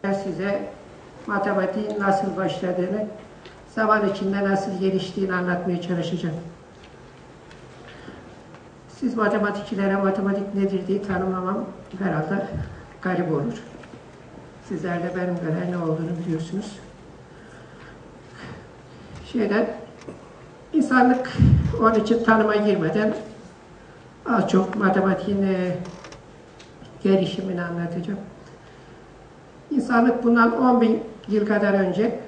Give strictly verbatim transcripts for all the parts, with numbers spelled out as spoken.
boyunca size matematiğin nasıl başladığını, zaman içinde nasıl geliştiğini anlatmaya çalışacağım. Siz matematikçilere matematik nedir diye tanımlamam herhalde garip olur. Sizler de benim kadar ne olduğunu biliyorsunuz. Şeyden, insanlık onun için tanıma girmeden az çok matematiğin e, gelişimini anlatacağım. İnsanlık bundan on bin yıl kadar önce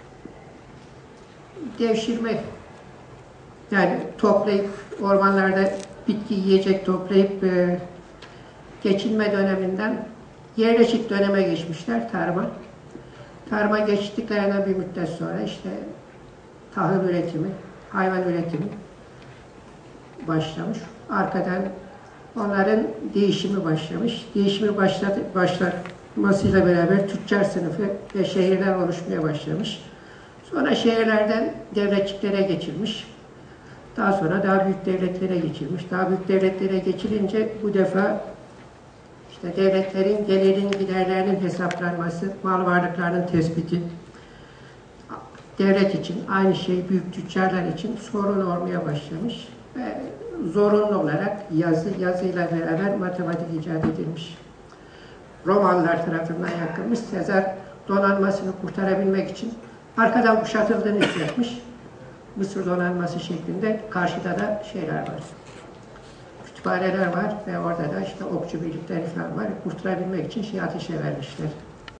devşirme, yani toplayıp ormanlarda bitki yiyecek toplayıp e, geçinme döneminden yerleşik döneme geçmişler, tarıma. Tarıma geçtiklerinden bir müddet sonra işte tahıl üretimi, hayvan üretimi başlamış. Arkadan onların değişimi başlamış. Değişimi başladı, başlamasıyla beraber tüccar sınıfı ve şehirler oluşmaya başlamış. Sonra şehirlerden devletçiklere geçilmiş. Daha sonra daha büyük devletlere geçilmiş. Daha büyük devletlere geçilince bu defa işte devletlerin gelirin giderlerinin hesaplanması, mal varlıklarının tespiti, devlet için aynı şey büyük tüccarlar için sorun olmaya başlamış ve zorunlu olarak yazı, yazıyla beraber matematik icat edilmiş. Romalılar tarafından yakılmış. Sezar donanmasını kurtarabilmek için arkadan kuşatıldığını hissetmiş. Mısır donanması şeklinde karşıda da şeyler var. Kütüphaneler var ve orada da işte okçu birlikleri falan var. Kurtarabilmek için şey ateşe vermişler.